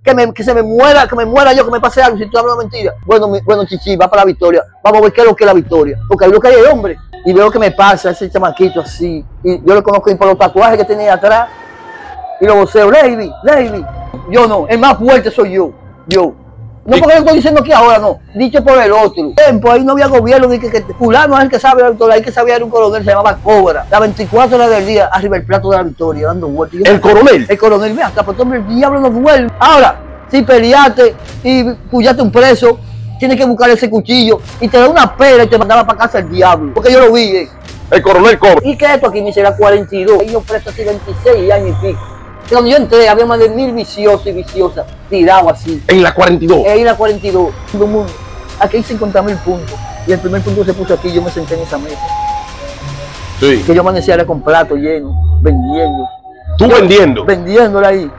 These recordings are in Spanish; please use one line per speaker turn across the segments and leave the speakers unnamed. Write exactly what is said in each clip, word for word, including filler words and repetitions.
Que, me, que se me muera, que me muera yo, que me pase algo si tú hablas mentira. Bueno, mi, bueno, Chichi, va para la Victoria. Vamos a ver qué es lo que es la Victoria. Porque ahí lo que hay es hombre. Y veo que me pasa ese chamaquito así. Y yo lo conozco por los tatuajes que tenía atrás. Y lo voceo, Lady, Lady. Yo no, el más fuerte soy yo. Yo. No porque lo estoy diciendo aquí ahora, no. Dicho por el otro. Tiempo, ahí no había gobierno, ni que, que fulano es el que sabe la Victoria. Ahí que sabía era un coronel, se llamaba Cobra. Las veinticuatro horas del día, arriba el plato de la Victoria, dando vueltas.
¿El coronel?
El coronel, mira, hasta por todo el diablo no duerme. Ahora, si peleaste y puyaste un preso, tienes que buscar ese cuchillo y te da una pera y te mandaba para casa el diablo. Porque yo lo vi, eh.
El coronel Cobra.
¿Y qué es esto aquí? Me será cuarenta y dos. Y yo presto así veintiséis años y pico. Cuando yo entré, había más de mil viciosos y viciosas tirados así.
En la cuarenta y dos.
En la cuarenta y dos. Todo el mundo. Aquí hay cincuenta mil puntos. Y el primer punto se puso aquí y yo me senté en esa mesa.
Sí.
Que yo amanecía era con plato lleno, vendiendo.
¿Tú
yo,
vendiendo?
Vendiéndola ahí.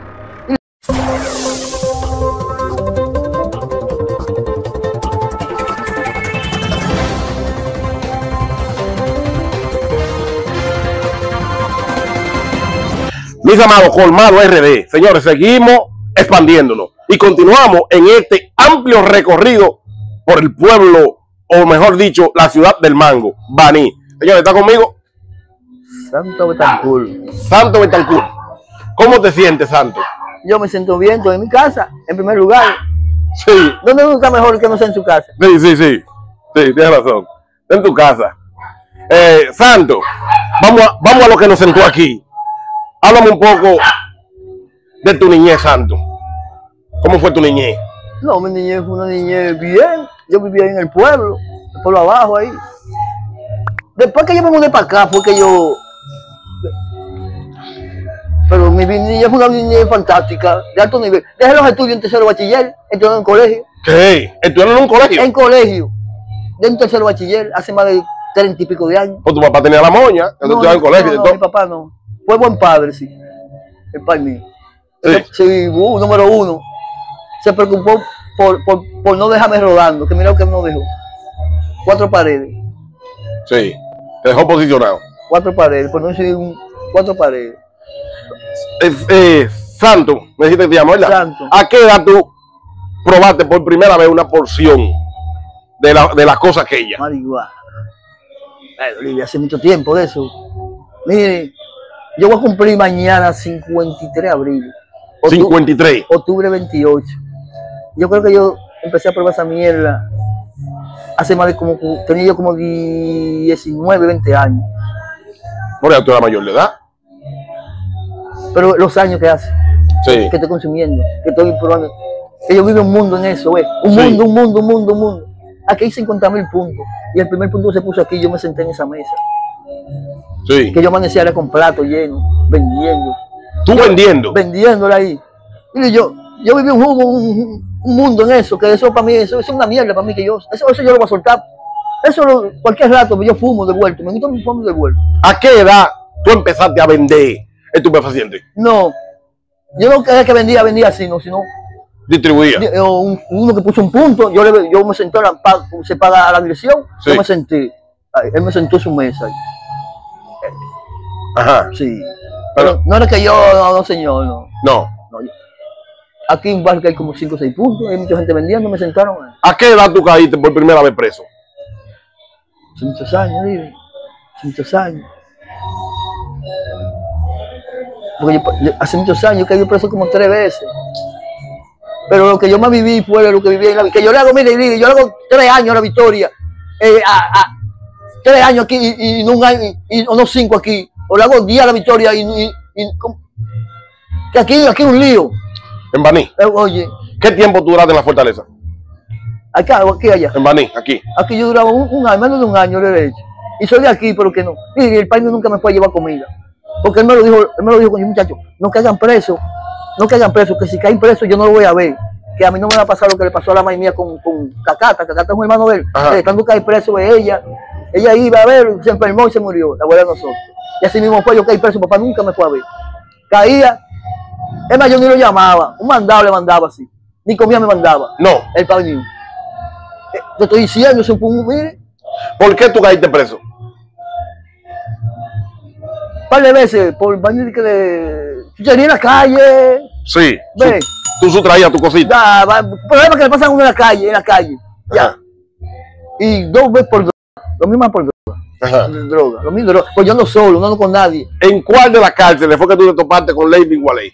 Mis amados, Colmado R D, señores, seguimos expandiéndonos y continuamos en este amplio recorrido por el pueblo, o mejor dicho, la ciudad del mango, Baní. Señores, ¿está conmigo?
Santo Betancourt.
Santo Betancourt. ¿Cómo te sientes, Santo?
Yo me siento bien, estoy en mi casa, en primer lugar.
Sí.
¿Dónde uno está mejor que no sea en su casa?
Sí, sí, sí. Sí, tienes razón. En tu casa. Eh, Santo, vamos a, vamos a lo que nos sentó aquí. Háblame un poco de tu niñez, Santo. ¿Cómo fue tu niñez?
No, mi niñez fue una niñez bien. Yo vivía en el pueblo, el pueblo abajo ahí. Después que yo me mudé para acá fue que yo... Pero mi niñez fue una niñez fantástica, de alto nivel. Dejé los estudios en tercero bachiller, entré en colegio.
¿Qué? ¿Estuvieron en un colegio?
En colegio. De un tercero bachiller, hace más de treinta y pico de años.
Pues tu papá tenía la moña, que tú estabas en colegio
no,
y
no,
todo.
Mi papá no. Fue buen padre, sí. El padre mío.
Sí.
Sí, uh, número uno. Se preocupó por, por, por no dejarme rodando, que mira lo que no dejó. Cuatro paredes.
Sí. Te dejó posicionado.
Cuatro paredes, por no decir un, cuatro paredes.
Eh, eh, Santo, me dijiste que te llamo, ¿verdad?
Santo.
¿A qué edad tú probaste por primera vez una porción de, la, de las cosas aquellas?
Marihuana. Ay, Olivia, hace mucho tiempo de eso. Mire, yo voy a cumplir mañana cincuenta y tres de abril. Octu
cincuenta y tres.
Octubre veintiocho. Yo creo que yo empecé a probar esa mierda hace más de como, tenía yo como diecinueve, veinte años.
Bueno, ya tú eras mayor de edad.
Pero los años que hace,
Sí.
que estoy consumiendo, que estoy probando, que yo vivo un mundo en eso, ¿ves? Un
Sí.
mundo, un mundo, un mundo, un mundo. Aquí hay cincuenta mil puntos. Y el primer punto se puso aquí y yo me senté en esa mesa.
Sí.
Que yo amanecía era con plato lleno, vendiendo.
¿Tú vendiendo?
Vendiéndola ahí. Y yo, yo viví un, un, un mundo en eso, que eso para mí, eso, eso es una mierda para mí, que yo, eso, eso yo lo voy a soltar. Eso lo, cualquier rato yo fumo de vuelta, me gusta mi fumo de vuelta.
¿A qué edad tú empezaste a vender estupefacientes?
No, yo no quería que vendía, vendía así, no, sino
Distribuía.
o un, uno que puso un punto, yo, le, yo me senté, a la, se paga a la dirección,
Sí.
yo me senté, ahí, él me sentó en su mesa. Ahí.
Ajá.
Sí,
Pero-
pero no era que yo, no, no señor, no.
No.
no yo- aquí en un barrio que hay como cinco o seis puntos, hay mucha gente vendiendo, me sentaron ahí.
¿A qué edad tú caíste por primera vez preso?
Hace muchos años, ¿sí? Hace muchos años. Porque yo, hace muchos años que yo preso como tres veces. Pero lo que yo más viví fue lo que viví en la que yo le hago, mire, mire, yo le hago tres años a la Victoria, eh, a, a, tres años aquí y, y no un año, y, o no cinco aquí, o le hago diez a la Victoria y, y, y que aquí, aquí un lío.
En Baní.
Eh, oye,
¿Qué tiempo tú duraste en la fortaleza?
acá o aquí allá.
En Baní, aquí.
Aquí yo duraba un, un año, menos de un año de derecho. Y soy de aquí, pero que no. Y el país nunca me fue a llevar comida. Porque él me lo dijo, él me lo dijo con muchachos, no caigan presos, no caigan presos, que si caen presos yo no lo voy a ver. Que a mí no me va a pasar lo que le pasó a la madre mía con, con Cacata. Cacata es un hermano de él.
Ajá.
Que estando caer preso de ella, ella iba a ver, se enfermó y se murió, la abuela de nosotros. Y así mismo fue, yo caí preso, papá nunca me fue a ver. Caía, es más, yo ni lo llamaba, un mandado le mandaba así. Ni comida me mandaba,
No.
el padre mío. Eh, te estoy diciendo, se fue un, mire,
¿Por qué tú caíste preso?
par de veces por baño de que de chuchería en la calle.
Sí.
Ve.
Su, tú sustraías tu cosita.
Ya, va, problemas que le pasan a uno en la calle, en la calle. Ya.
Ajá.
Y dos veces por droga. Lo mismo por droga.
Ajá.
Droga. Lo mismo droga. Pues yo ando solo, no ando con nadie.
¿En cuál de las cárceles fue que tú te topaste con Lady Waley?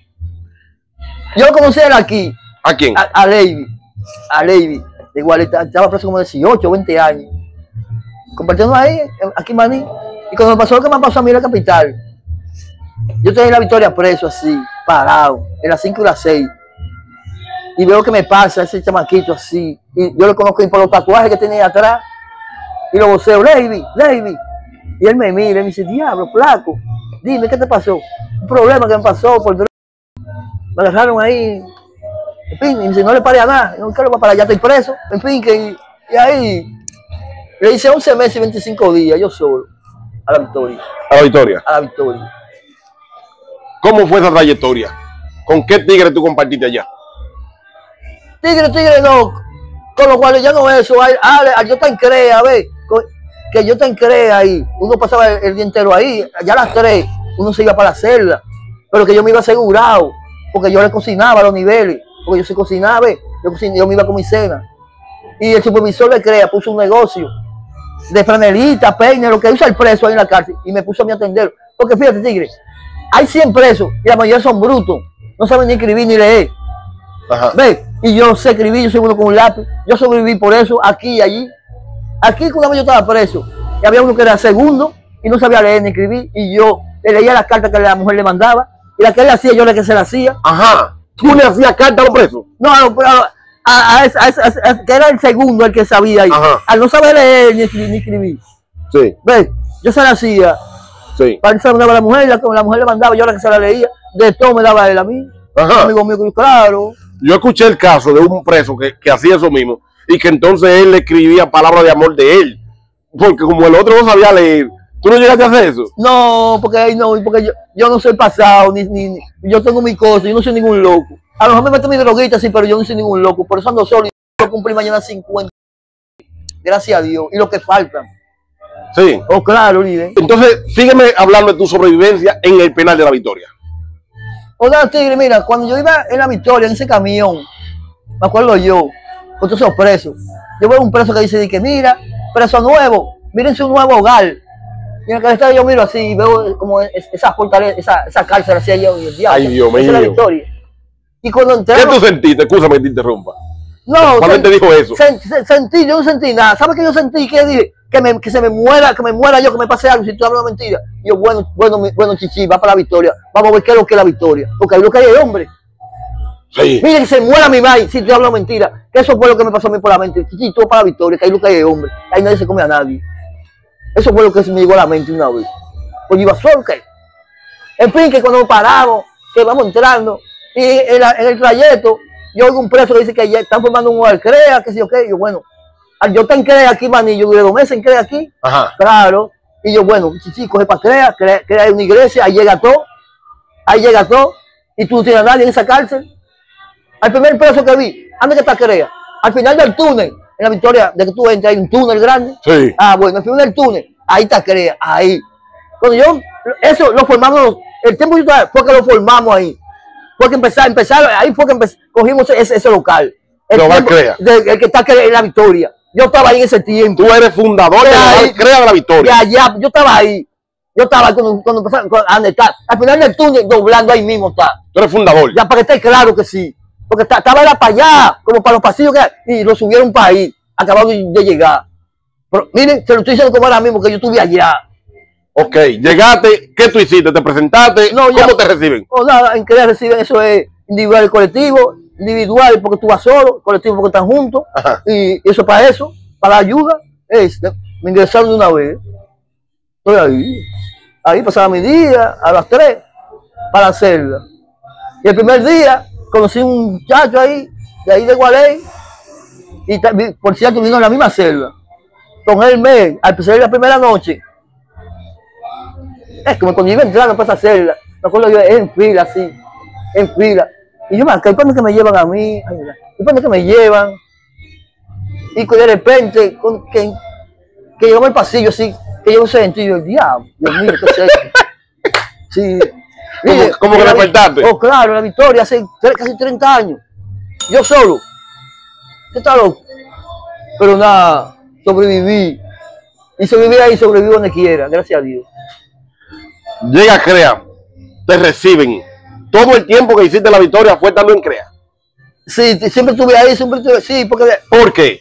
Yo lo conocí a él aquí.
¿A quién?
A, a Lady. A Lady. Igual estaba preso como dieciocho, veinte años. Compartiendo ahí, aquí en Maní. Y cuando me pasó lo que me pasó a mí en la capital, yo estoy en la Victoria preso así, parado, en las cinco y las seis. Y veo que me pasa ese chamaquito así. Y yo lo conozco por los tatuajes que tenía atrás. Y lo voceo, Lady, Lady. Y él me mira y me dice, diablo, flaco, dime, ¿qué te pasó? Un problema que me pasó por droga. Me agarraron ahí. En fin, y me dice, no le paré a nada. No, ¿qué le va a parar? Ya estoy preso. En fin, que y, y ahí le hice once meses y veinticinco días, yo solo, a la Victoria.
A la Victoria.
A la Victoria.
¿Cómo fue esa trayectoria? ¿Con qué tigre tú compartiste allá?
Tigre, tigre, no. Con lo cual ya no eso. Ay, ay, yo te crea, a ver. Que yo te crea ahí. Uno pasaba el, el día entero ahí. Ya a las tres, uno se iba para la celda. Pero que yo me iba asegurado. Porque yo le cocinaba a los niveles. Porque yo se cocinaba, yo, cocin yo me iba con mi cena. Y el supervisor de CREA puso un negocio de franelita, peine, lo que usa el preso ahí en la cárcel. Y me puso a mí a atender. Porque fíjate, tigre, hay cien presos y la mayoría son brutos. No saben ni escribir ni leer.
Ajá.
¿Ves? Y yo sé escribir, yo soy uno con un lápiz. Yo sobreviví por eso, aquí y allí. Aquí una vez yo estaba preso. Y había uno que era segundo y no sabía leer ni escribir. Y yo le leía las cartas que la mujer le mandaba. Y la que él le hacía, yo la que se la hacía.
Ajá. ¿Tú le hacías carta a los presos?
No, no, pero a, a, a, a, a, que era el segundo el que sabía ahí.
Ajá.
Al no saber leer ni escribir. Ni escribir.
Sí.
¿Ves? Yo se la hacía.
Sí.
Para él se la mandaba a la mujer, la, la mujer le mandaba, yo la que se la leía. De todo me daba él a mí.
Ajá.
Amigo mío, claro.
Yo escuché el caso de un preso que, que hacía eso mismo y que entonces él le escribía palabras de amor de él. Porque como el otro no sabía leer, ¿tú no llegaste a hacer eso?
No, porque no, porque yo, yo no soy pasado, ni, ni, ni yo tengo mi cosa, yo no soy ningún loco. A lo mejor me meto mi droguita, sí, pero yo no soy ningún loco. Por eso ando solo y yo cumplí mañana cincuenta. Gracias a Dios. Y lo que faltan.
Sí.
Oh, claro, líder.
Entonces, sígueme hablando de tu sobrevivencia en el penal de la Victoria.
Oiga, tigre, mira, cuando yo iba en la Victoria, en ese camión, me acuerdo yo, con todos esos presos, yo veo un preso que dice que mira, preso nuevo, miren su nuevo hogar. Y en el que yo miro así y veo como esa fortaleza, esa, esa cárcel así allá y el diablo.
Ay, Dios mío.
Esa es la Victoria. Y cuando entramos,
¿Qué tú sentiste? Escúchame que te interrumpa.
No,
¿Cuándo te dijo eso?
Sen, sen, sentí, yo no sentí nada. ¿Sabes qué yo sentí? ¿Qué dije? Que, me, que se me muera, que me muera yo, que me pase algo, si tú hablas mentira. Y yo, bueno, bueno, bueno, Chichi, va para la Victoria. Vamos a ver qué es lo que es la Victoria. Porque ahí lo que hay es hombre.
Sí.
Mire que se muera mi madre, si tú hablas mentira. Que eso fue lo que me pasó a mí por la mente. Chichi, tú vas para la Victoria, que ahí lo que hay es hombre. Ahí nadie se come a nadie. Eso fue lo que me llegó a la mente una vez. Pues yo iba solo, ¿qué? En fin, que cuando paramos, que vamos entrando, y en, la, en el trayecto, yo oigo un preso que dice que ya están formando un hogar CREA, que sí o qué. Y yo, bueno, yo te en CREA aquí, maní, yo duré dos meses en CREA aquí.
Ajá.
Claro. Y yo, bueno, Chichi, coge para CREA, CREA, CREA es una iglesia, ahí llega todo, ahí llega todo, y tú no tienes a nadie en esa cárcel. Al primer preso que vi, ¿dónde que está CREA? Al final del túnel, en la Victoria, de que tú entras, hay un túnel grande.
Sí.
Ah, bueno, al final del túnel, ahí está CREA, ahí. Cuando yo, eso lo formamos, el tiempo que yo estaba, fue que lo formamos ahí. Fue que empezar, empezar, ahí fue que empezar, cogimos ese, ese local. El, tiempo, de, el que está en la Victoria. Yo estaba ahí en ese tiempo.
Tú eres fundador de, de la CREA de la Victoria.
De allá, yo estaba ahí. Yo estaba ahí cuando, cuando empezaron a estar. Al final del túnel, doblando ahí mismo está.
Tú eres fundador.
Ya para que esté claro que sí. Porque está, estaba era para allá, como para los pasillos que y lo subieron para ahí, acabado de, de llegar. Pero miren, se lo estoy diciendo como ahora mismo que yo estuve allá.
Ok, llegaste, ¿qué tú hiciste? ¿Te presentaste? No, ¿cómo ya, te reciben?
O nada, en CREA reciben, eso es individual y colectivo, individual porque tú vas solo, colectivo porque están juntos, ajá, y eso para eso, para la ayuda, es, me ingresaron de una vez, estoy ahí, ahí pasaba mi día, a las tres, para hacerla. Y el primer día, conocí un muchacho ahí, de ahí de Gualey, y por cierto vino en la misma celda, con él me, al empezar la primera noche, es como cuando iba entrando para esa celda, me acuerdo yo en fila así, en fila. Y yo, man, ¿qué es que me llevan a mí? ¿Qué es que me llevan? Y de repente, con, que, que llegamos al pasillo así, que yo sentí, yo, diablo, Dios mío, ¿qué es esto? Sí.
¿Cómo, cómo que despertaste?
Oh, claro, la Victoria hace casi treinta años. Yo solo. ¿Qué está loco? Pero nada, sobreviví. Y sobreviví ahí, sobrevivo donde quiera, gracias a Dios.
Llega CREA, te reciben. Todo el tiempo que hiciste la Victoria fue estando en CREA.
Sí, siempre estuve ahí, siempre estuve, sí, porque...
¿Por qué?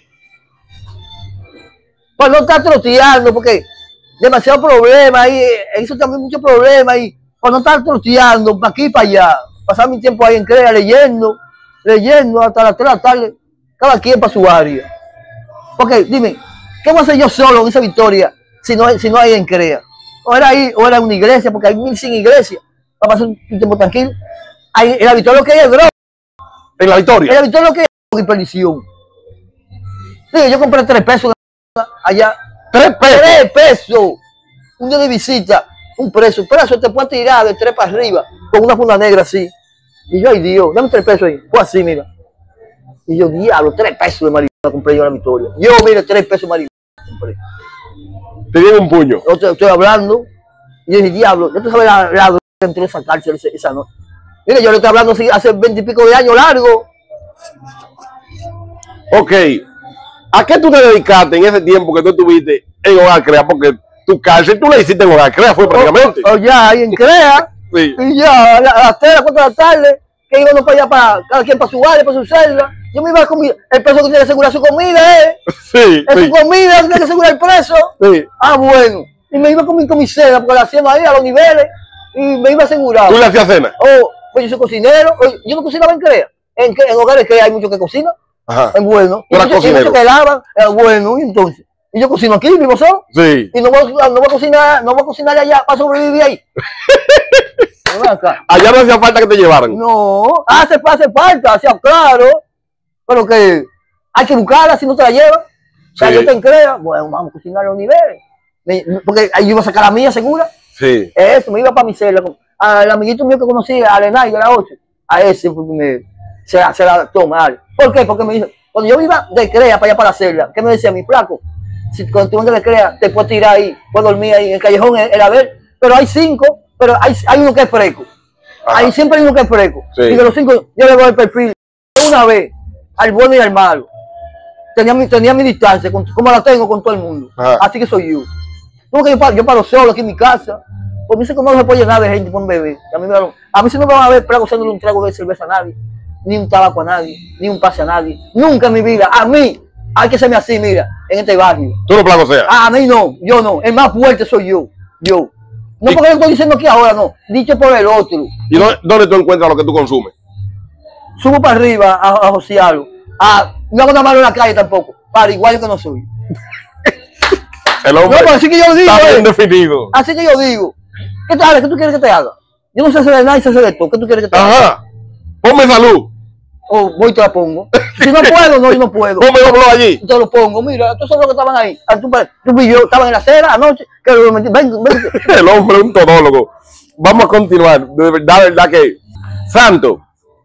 Para no estar troteando, porque demasiado problema ahí, eso también mucho problema ahí. Para no estar troteando, para aquí y para allá. Pasar mi tiempo ahí en CREA leyendo, leyendo hasta las tres de la tarde, cada quien para su área. Porque, dime, ¿qué voy a hacer yo solo en esa Victoria si no, si no hay en CREA? O era ahí, o era una iglesia, porque hay mil sin iglesia, para pasar un tiempo tranquilo. Ahí, en la Victoria lo que hay es droga.
¿En la Victoria?
En la Victoria lo que hay es droga y perdición. Sí, yo compré tres pesos allá.
¿Tres pesos?
Tres pesos. Un día de visita, un preso. Un preso te puede tirar de tres para arriba, con una funda negra así. Y yo, ay Dios, dame tres pesos ahí. Fue así, mira. Y yo, diablo, tres pesos de marihuana compré yo en la Victoria. Yo, mire, tres pesos de marihuana compré.
Te dieron un puño.
Yo te, estoy hablando. Y yo dije, diablo, yo te sabes la, la droga que entró en esa cárcel esa, esa noche. Mire, yo le estoy hablando así, hace veinte y pico de años largo.
Ok. ¿A qué tú te dedicaste en ese tiempo que tú estuviste en Hogar CREA? Porque tu cárcel tú la hiciste en Hogar CREA, fue prácticamente.
O, o ya, ahí en CREA.
Sí.
Y ya, a, la, a las tres, a las cuatro de la tarde, que íbamos para allá, para cada quien para su área, para su celda. Yo me iba a comer. El preso que tiene que asegurar su comida, ¿eh?
Sí.
Es
sí.
su comida, tiene que asegurar el preso.
Sí.
Ah, bueno. Y me iba a comer con mi cena, porque la hacíamos ahí a los niveles. Y me iba a asegurar.
¿Tú le hacías cena?
Oh, pues yo soy cocinero. Oh, yo no cocinaba en CREA. En, en hogares CREA hay muchos que cocinan.
Ajá.
Es bueno. Y muchos, y muchos que lavan. Es bueno. Y entonces. Y yo cocino aquí, vivo solo.
Sí.
Y no voy, no voy a cocinar, no voy a cocinar allá para sobrevivir ahí.
Allá no hacía falta que te llevaran.
No, hace, hace falta, hacía claro. Pero que hay que buscarla si no te la llevan. O sea, sí. Yo te crea, bueno, vamos a cocinar a los niveles. Me, porque ahí yo iba a sacar la mía segura.
Sí.
Eso, me iba para mi celda. Al amiguito mío que conocí, a Lenay de la ocho, a ese me, se, la, se la toma. ¿Por qué? Porque me dijo, cuando yo iba de CREA para allá para la celda, ¿qué me decía mi flaco? Si cuando tú andas de CREA, te puedes tirar ahí, puedes dormir ahí en el callejón, era ver, pero hay cinco, pero hay, hay uno que es fresco. Ajá. Ahí siempre hay uno que es fresco. Sí. Y de los cinco, yo le doy el perfil una vez al bueno y al malo. Tenía mi, tenía mi distancia, con, como la tengo con todo el mundo. Ajá. Así que soy yo. Porque yo, yo paro solo aquí en mi casa. Por mí sé que no se puede llenar de gente con bebé. A mí, me, a mí si no me van a ver gozándole un trago de cerveza a nadie, ni un tabaco a nadie, ni un pase a nadie. Nunca en mi vida. A mí hay que serme así, mira, en este barrio.
¿Tú no plagoseas?
A mí no, yo no. El más fuerte soy yo. Yo. No porque lo estoy diciendo aquí ahora, no. Dicho por el otro.
¿Y dónde, dónde tú encuentras lo que tú consumes?
Subo para arriba a, a josearlo. Ah, no hago una mano en la calle tampoco. Para igual que no soy.
El hombre
no, pues así que yo digo.
Está bien
eh,
definido.
Así que yo digo. ¿Qué te haga? ¿Qué tú quieres que te haga? Yo no sé hacer de nada y sé hacer de todo. ¿Qué tú quieres que te haga?
Ajá. Ponme salud.
O voy y te la pongo. Si no puedo, no, yo no puedo.
Ponme dobló allí.
Te lo pongo. Mira, estos son los que estaban ahí. Tú, tú y yo estaban en la acera anoche. Que lo metí. Ven, ven.
El hombre es un todólogo. Vamos a continuar. De verdad, de verdad que. Santo.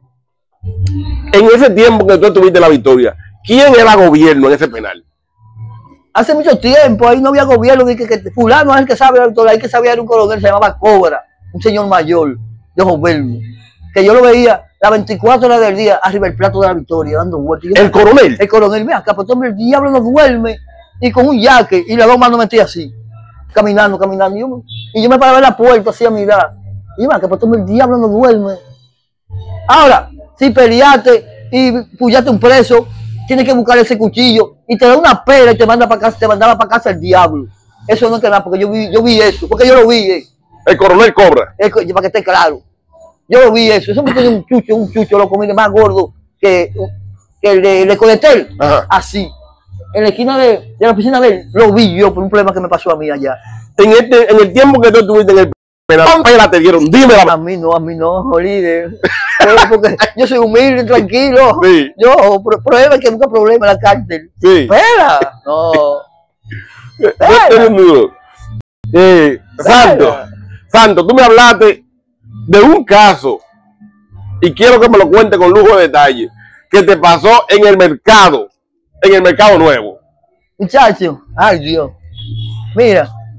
En ese tiempo que tú estuviste en la Victoria, ¿quién era gobierno en ese penal?
Hace mucho tiempo, ahí no había gobierno, ni que, que fulano es el que sabe, el que sabía era un coronel, se llamaba Cobra, un señor mayor, de ojos verdes, que yo lo veía las veinticuatro horas del día arriba del plato de la Victoria, dando vueltas.
¿El coronel?
El coronel, mira, acá, pues el diablo no duerme, y con un yaque, y las dos manos metía así, caminando, caminando, y yo, y yo me paraba en la puerta, así a mirar, y mira, que pues el diablo no duerme. Ahora, si peleaste y puyaste un preso, tienes que buscar ese cuchillo y te da una pera y te manda para casa, te mandaba para casa el diablo. Eso no es nada, porque yo vi, yo vi eso, porque yo lo vi. Eh.
El coronel Cobra.
El, para que esté claro. Yo lo vi eso. Eso me tiene un chucho, un chucho, lo comí más gordo que, que el de, de Coletel. Así. En la esquina de, de la oficina de él, lo vi yo por un problema que me pasó a mí allá.
En, este, en el tiempo que tú estuviste en el penal, ¿cuántas pelas te dieron? Dime la...
A mí no, a mí no, líder. Porque yo soy humilde, tranquilo.
Sí.
Yo, prueba que nunca problema en la cárcel.
Sí.
Espera. No.
Espera. Duro. Eh, Santo, Santo, tú me hablaste de un caso y quiero que me lo cuente con lujo de detalle que te pasó en el mercado, en el mercado nuevo.
Muchacho, ay Dios. Mira,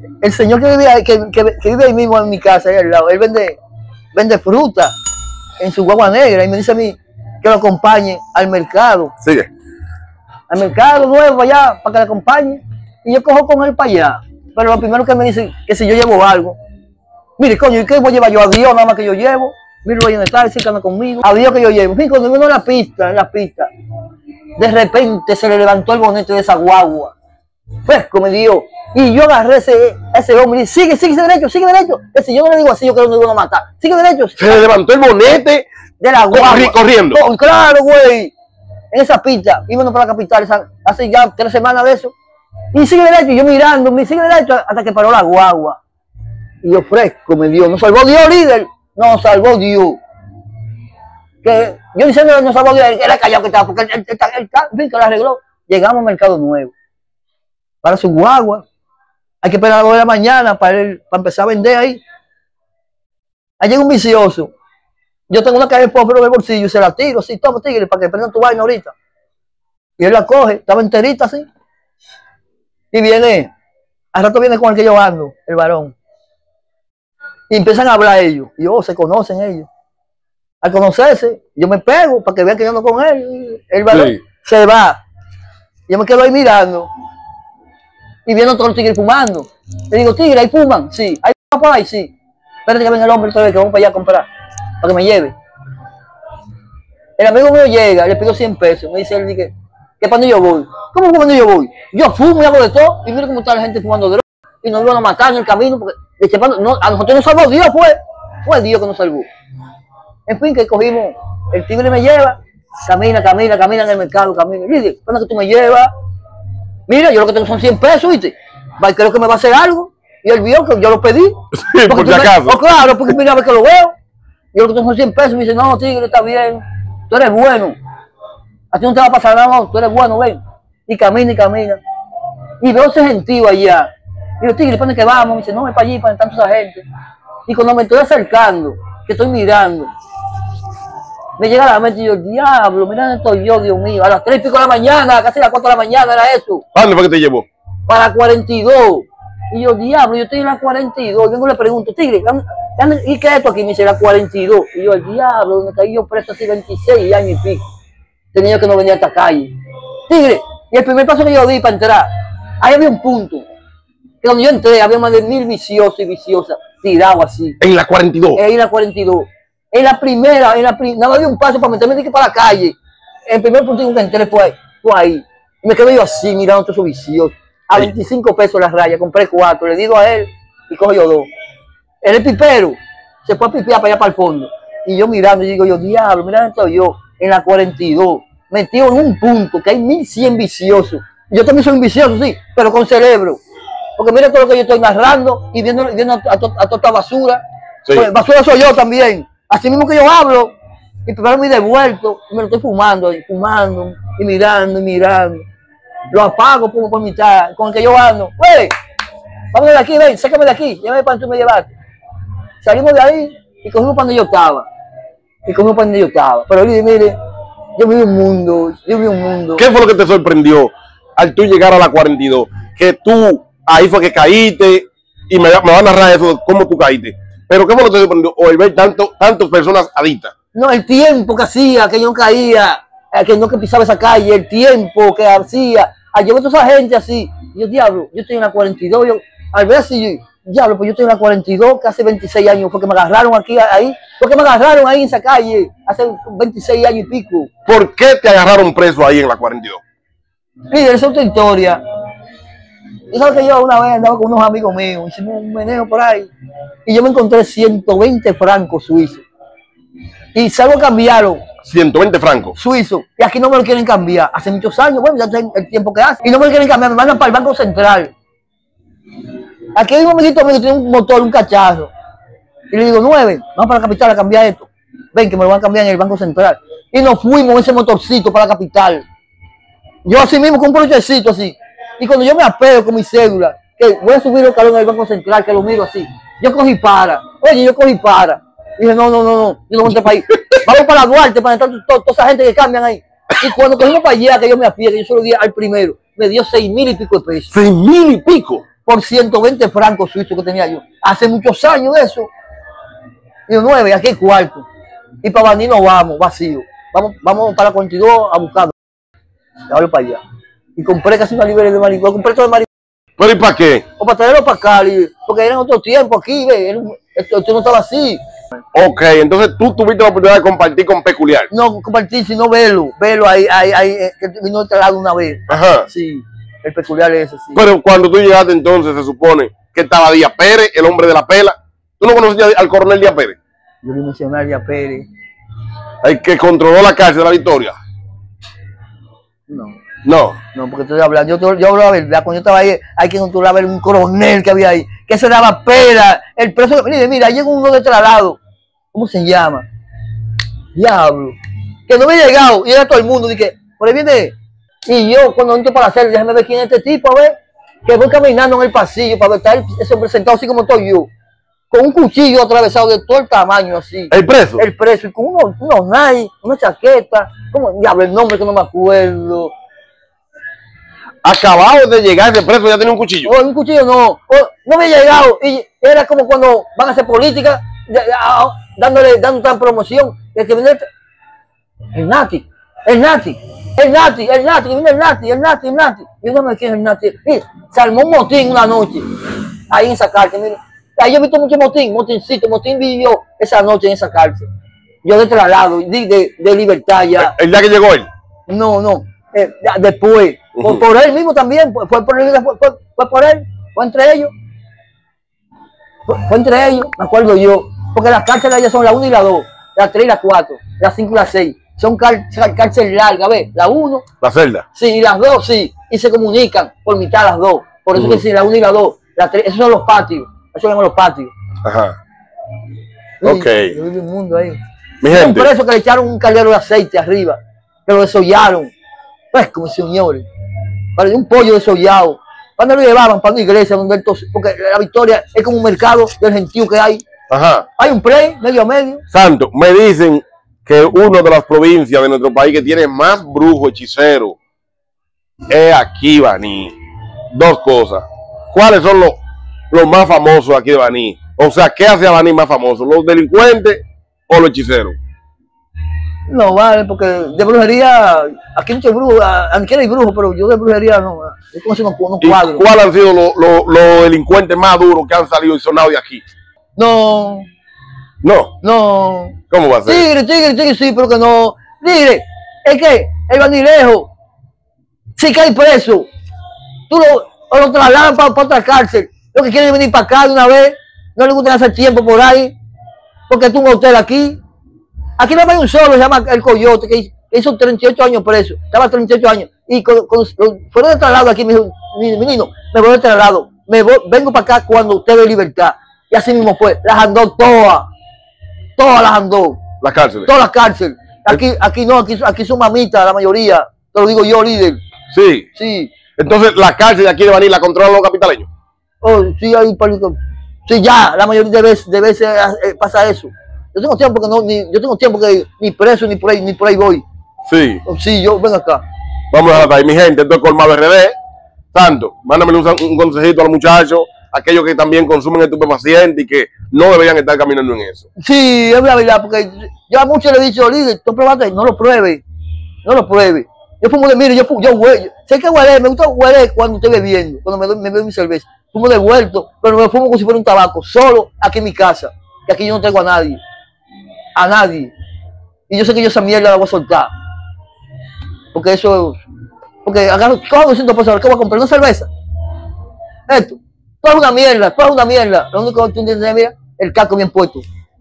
el señor que vive, ahí, que, que, que vive ahí mismo en mi casa, ahí al lado, él vende, vende fruta en su guagua negra y me dice a mí que lo acompañe al mercado.
Sigue.
Al mercado nuevo allá, para que le acompañe. Y yo cojo con él para allá. Pero lo primero que me dice que si yo llevo algo. Mire, coño, ¿y qué voy a llevar yo? A Dios nada más que yo llevo. Mire, lo voy a estar, anda conmigo. A Dios que yo llevo. Fíjate, cuando vino en la pista, en la pista, de repente se le levantó el bonete de esa guagua. Fresco me dio. Y yo agarré ese, ese hombre y dije, sigue, sigue, sigue derecho, sigue derecho. Ese, yo no le digo así, yo creo que no lo iban a matar. Sigue derecho.
Se le levantó el bonete
de la guagua.
Corri corriendo.
Oh, claro, güey. En esa pista, íbamos para la capital, esa, hace ya tres semanas de eso. Y sigue derecho, y yo mirando, me sigue derecho hasta que paró la guagua. Y yo fresco me dio, nos salvó Dios, líder. Nos salvó Dios. Que yo diciendo que nos salvó Dios, él era callado que estaba, porque él, él, él, él, él, él que lo arregló. Llegamos al Mercado Nuevo. Para su guagua. Hay que esperar a las dos de la mañana para, él, para empezar a vender ahí. Ahí llega un vicioso. Yo tengo una caja de fósforo en el bolsillo y se la tiro así, toma tigre, para que prendan tu vaina ahorita. Y él la coge, estaba enterita así. Y viene, al rato viene con el que yo ando, el varón. Y empiezan a hablar ellos. Y oh, se conocen ellos. Al conocerse, yo me pego para que vean que yo ando con él. El varón sí. Se va. Yo me quedo ahí mirando. Y viene otro tigre fumando. Le digo, tigre, ¿ahí fuman? Sí. ¿Hay fuman por ahí? Sí. Espérate que venga el hombre otra vez, que vamos para allá a comprar. Para que me lleve. El amigo mío llega, le pido cien pesos. Me dice él, que, ¿qué para dónde yo voy? ¿Cómo que para dónde yo voy? Yo fumo y hago de todo. Y mira cómo está la gente fumando droga. Y nos iban a matar en el camino. Porque no, a nosotros nos salvó Dios, fue. Fue Dios que nos salvó. En fin, que cogimos. El tigre me lleva. Camina, camina, camina en el mercado, camina. Y dice, ¿cuándo que tú me llevas? Mira, yo lo que tengo son cien pesos, ¿viste? Creo que me va a hacer algo. Y él vio que yo lo pedí.
Sí, por si acaso.
Oh, claro, porque mira a ver que lo veo. Yo lo que tengo son cien pesos. Me dice, no, tigre, está bien. Tú eres bueno. A ti no te va a pasar nada, no. Tú eres bueno, ven. Y camina y camina. Y veo ese gentío allá. Y yo, tigre, ¿para dónde que vamos? Me dice, no, es para allí, para tanta esa gente. Y cuando me estoy acercando, que estoy mirando, me llega a la mente y yo, diablo, mira dónde estoy yo, Dios mío. A las tres y pico de la mañana, casi a las cuatro de la mañana era eso.
¿A dónde fue que te llevó?
Para la cuarenta y dos. Y yo, diablo, yo estoy en la cuarenta y dos. Y vengo y le pregunto, tigre, ¿y qué es esto aquí? Me dice, la cuarenta y dos. Y yo, el diablo, donde caí yo preso así veintiséis años y pico. Tenía que no venir a esta calle. Tigre, y el primer paso que yo di para entrar, ahí había un punto. Que cuando yo entré, había más de mil viciosos y viciosas tirados así.
En la cuarenta y dos.
En la cuarenta y dos. En la primera, en la primera, nada más había un paso para meterme de que para la calle. El primer punto que entré fue ahí. Fue ahí. Y me quedé yo así, mirando todos esos viciosos. A veinticinco pesos las rayas, compré cuatro, le digo a él y cojo yo dos. Él es pipero, se fue a pipear para allá para el fondo. Y yo mirando y digo yo, diablo, mira dónde estoy yo, en la cuarenta y dos, metido en un punto que hay mil cien viciosos. Yo también soy un vicioso, sí, pero con cerebro. Porque mira todo lo que yo estoy narrando y viendo, viendo a, a, a toda esta basura. Sí. Pues, basura soy yo también. Así mismo que yo hablo, y primero me devuelto, y me lo estoy fumando, y fumando, y mirando, y mirando. Lo apago, pongo por mitad, con el que yo ando. ¡Wey! Vamos de aquí, ven, sácame de aquí, llévame para donde tú me llevaste. Salimos de ahí y cogimos para donde yo estaba. Y cogimos para donde yo estaba. Pero mire, mire, yo vi un mundo, yo vi un mundo.
¿Qué fue lo que te sorprendió al tú llegar a la cuarenta y dos? Que tú, ahí fue que caíste, y me, me va a narrar eso, cómo tú caíste. Pero ¿qué fue lo que te sorprendió? O el ver tanto, tantas personas adictas.
No, el tiempo que hacía, que yo no caía, que no que pisaba esa calle, el tiempo que hacía. Ayer toda esa gente así. Yo, diablo, yo estoy en la cuarenta y dos. Yo, al ver así, yo, diablo, pues yo estoy en la cuarenta y dos, que hace veintiséis años, porque me agarraron aquí, ahí. Porque me agarraron ahí en esa calle, hace veintiséis años y pico.
¿Por qué te agarraron preso ahí en la cuarenta y dos?
Mire, esa es otra historia. Y sabes que yo una vez andaba con unos amigos míos, hicimos un meneo por ahí, y yo me encontré ciento veinte francos suizos. Y salgo a cambiarlo.
ciento veinte francos.
Suizo. Y aquí no me lo quieren cambiar. Hace muchos años, bueno, ya el tiempo que hace. Y no me lo quieren cambiar, me mandan para el Banco Central. Aquí hay un amiguito mío que tiene un motor, un cacharro. Y le digo, nueve, vamos para la capital a cambiar esto. Ven, que me lo van a cambiar en el Banco Central. Y nos fuimos en ese motorcito para la capital. Yo así mismo con un proyectito así. Y cuando yo me apego con mi cédula, que voy a subir los calones del Banco Central, que lo miro así. Yo cogí para. Oye, yo cogí para. Y dije, no, no, no, no, yo no voy a este país. Vamos para la Duarte para entrar toda, toda esa gente que cambian ahí. Y cuando cogimos para allá, que yo me apié, que yo solo di al primero, me dio seis mil y pico de pesos.
¿Seis mil y pico?
por ciento veinte francos suizos que tenía yo. Hace muchos años de eso. Y nueve, aquí hay cuarto. Y para Baní no vamos, vacío. Vamos, vamos para la cuarenta y dos a buscarlo. Ahora para allá. Y compré casi una libra de marihuana. Compré todo de marihuana.
¿Pero y para qué?
O para traerlo para acá, porque era en otro tiempo aquí, ve. Esto, esto no estaba así.
Ok, entonces tú tuviste la oportunidad de compartir con Peculiar.
No compartir, sino verlo. Verlo ahí, ahí, ahí, que vino de este lado una vez.
Ajá.
Sí, el Peculiar es ese, sí.
Pero cuando tú llegaste entonces se supone que estaba Díaz Pérez, el hombre de la pela. ¿Tú no conocías al coronel Díaz Pérez?
Yo le mencioné a Díaz Pérez.
El que controló la cárcel de la Victoria.
No.
No.
No, porque estoy hablando, yo, yo hablo la verdad, cuando yo estaba ahí, hay que controlar ver un coronel que había ahí, que se daba pera, el preso, mire, mira, llega uno de traslado, ¿cómo se llama? Diablo, que no me he llegado, y era todo el mundo, dije, por ahí viene, y yo cuando entro para hacer, déjame ver quién es este tipo, a ver, que voy caminando en el pasillo para ver, estar ese hombre sentado así como estoy yo, con un cuchillo atravesado de todo el tamaño así.
¿El preso?
El preso, y con unos, unos Nike, una chaqueta, como, diablo, el nombre que no me acuerdo.
Acabado de llegar ese preso, ya tenía un cuchillo.
Oh, un cuchillo no, oh, no me he llegado. Y era como cuando van a hacer política, ya, ya, dándole, dando tan promoción. El que viene el, el Nati, el Nati, el Nati, el Nati, que viene el Nati, el Nati, el Nati. Y yo no me quiero el Nati. Y se armó un motín una noche, ahí en esa cárcel. Mira. Ahí yo he visto mucho motín, motincito, motín vivió esa noche en esa cárcel. Yo de traslado, de, de, de libertad ya.
¿El día que llegó él?
No, no, eh, después. Por, por él mismo también, fue, fue, por él, fue, fue, fue por él, fue entre ellos. Fue, fue entre ellos, me acuerdo yo. Porque las cárceles ya son la una y la dos, la tres y la cuatro, la cinco y la seis. Son cárceles cárcel largas, ¿ves? La uno.
La celda.
Sí, y las dos, sí. Y se comunican por mitad las dos. Por eso uh-huh. que sí, la una y la dos. La tres, esos son los patios. Eso llaman los patios.
Ajá.
Sí,
ok.
Yo viví un mundo ahí.
Mi
Hay
gente.
un preso que le echaron un caldero de aceite arriba, que lo desollaron. Pues, como señores. Para un pollo desollado. Cuando lo llevaban para una iglesia donde él tos, porque la Victoria es como un mercado del gentío que hay.
Ajá.
Hay un play, medio a medio.
Santo, me dicen que una de las provincias de nuestro país que tiene más brujos hechiceros es aquí, Baní. Dos cosas. ¿Cuáles son los, los más famosos aquí de Baní? O sea, ¿qué hace a Baní más famoso? ¿Los delincuentes o los hechiceros?
No, vale, porque de brujería, aquí hay muchos brujos, aquí hay brujos, pero yo de brujería no, yo conozco unos, unos cuadros.
¿Y cuáles han sido los, los, los delincuentes más duros que han salido y sonado de aquí?
No.
No.
No.
¿Cómo va a ser?
Tigre, tigre, tigre, sí, pero que no. Tigre, es que el bandilejo, si cae preso, tú lo, o lo trasladan para, para otra cárcel. Lo que quieren venir para acá de una vez, no les gusta hacer tiempo por ahí, porque tú un hotel aquí. Aquí no hay un solo, se llama el Coyote, que hizo treinta y ocho años preso, estaba treinta y ocho años, y con, con, fueron de traslado aquí, me dijo, mi niño, me voy de traslado, me voy, vengo para acá cuando usted ve libertad. Y así mismo fue, las andó todas, todas las andó.
Las cárceles.
Todas las cárceles. Aquí, aquí no, aquí, aquí son mamitas, la mayoría, te lo digo yo, líder.
Sí.
Sí.
Entonces, la cárcel de aquí de Baní la controlan los capitaleños.
Oh, sí, hay palito. Sí, ya, la mayoría de veces, de veces eh, pasa eso. Yo tengo tiempo que no, ni, yo tengo tiempo que ni preso ni por ahí, ni por ahí voy.
Sí.
Sí, yo ven acá.
Vamos a dejar ahí, mi gente, esto es Colmado R D. Santo, mándame un, un consejito a los muchachos, aquellos que también consumen estupefacientes y que no deberían estar caminando en eso.
Sí, es la verdad, porque yo a muchos le he dicho, líder, tú probaste, no lo pruebe, no lo pruebe. Yo fumo de, mire, yo fumo, yo huele, sé que huele, me gusta huele cuando estoy bebiendo, cuando me, me bebo mi cerveza. Fumo de vuelto, pero me fumo como si fuera un tabaco, solo aquí en mi casa, que aquí yo no tengo a nadie. A nadie. Y yo sé que yo esa mierda la voy a soltar. Porque eso, porque agarro, cojo doscientos pesos, ¿qué voy a comprar? ¿Una cerveza? Esto, todo es una mierda, todo es una mierda. Lo único que tú entiendes, mira, el casco bien puesto.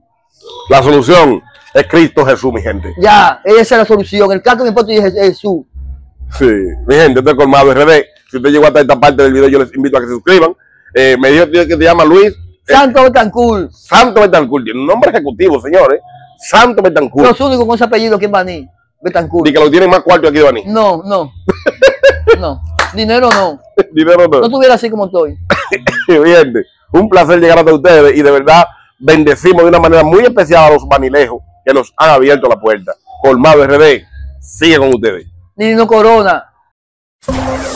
La solución es Cristo Jesús, mi gente.
Ya, esa es la solución, el casco bien puesto y Jesús.
Sí, mi gente, esto es Colmado R D. Si usted llegó hasta esta parte del video, yo les invito a que se suscriban. Eh, me dijo que te llama Luis.
Santo Betancourt.
Santo Betancourt, tiene un nombre ejecutivo, señores. Santo Betancourt.
Los únicos con ese apellido aquí en Baní, Betancourt.
Y que lo tienen más cuarto aquí de Baní.
No, no. No. Dinero no.
Dinero no.
No estuviera así como estoy.
Bien, un placer llegar hasta ustedes y de verdad bendecimos de una manera muy especial a los banilejos que nos han abierto la puerta. Colmado R D, sigue con ustedes.
Nino Corona.